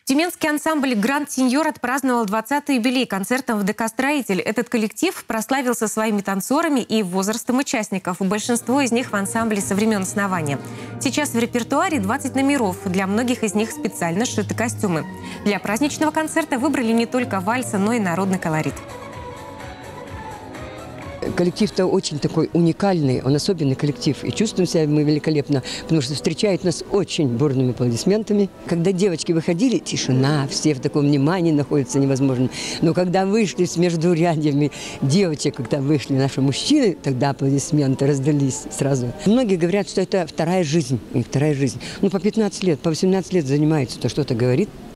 Тюменский ансамбль «Гранд Сеньор» отпраздновал 20-й юбилей концертом в ДК «Строитель». Этот коллектив прославился своими танцорами и возрастом участников. Большинство из них в ансамбле со времен основания. Сейчас в репертуаре 20 номеров. Для многих из них специально сшиты костюмы. Для праздничного концерта выбрали не только вальсы, но и народный колорит. Коллектив-то очень такой уникальный, он особенный коллектив. И чувствуем себя мы великолепно, потому что встречают нас очень бурными аплодисментами. Когда девочки выходили, тишина, все в таком внимании находятся невозможно. Но когда вышли между рядами девочек, когда вышли наши мужчины, тогда аплодисменты раздались сразу. Многие говорят, что это вторая жизнь. И вторая жизнь. Ну, по 15 лет, по 18 лет занимается, то что-то говорит.